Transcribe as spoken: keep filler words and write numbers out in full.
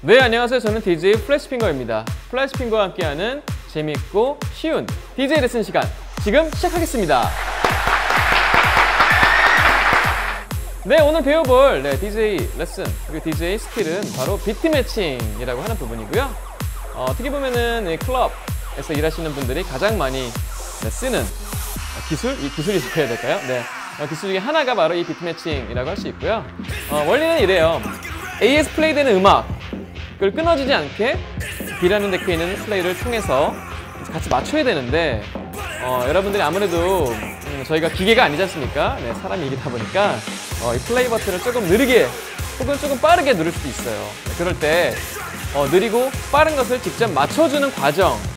네, 안녕하세요. 저는 디제이 플래시핑거입니다. 플래시핑거와 함께하는 재밌고 쉬운 디제이 레슨 시간 지금 시작하겠습니다. 네, 오늘 배워볼 네, 디제이 레슨 그리고 디제이 스킬은 바로 비트 매칭이라고 하는 부분이고요. 어, 어떻게 보면은 이 클럽에서 일하시는 분들이 가장 많이 네, 쓰는 기술? 이 기술이라고 해야 될까요? 네, 어, 기술 중에 하나가 바로 이 비트 매칭이라고 할 수 있고요. 어, 원리는 이래요. 에이에스 플레이되는 음악 그걸 끊어지지 않게 B라는 데크에 있는 플레이를 통해서 같이 맞춰야 되는데 어, 여러분들이 아무래도 음, 저희가 기계가 아니지 않습니까? 네, 사람이기다 보니까 어, 이 플레이 버튼을 조금 느리게 혹은 조금 빠르게 누를 수도 있어요. 네, 그럴 때 어, 느리고 빠른 것을 직접 맞춰주는 과정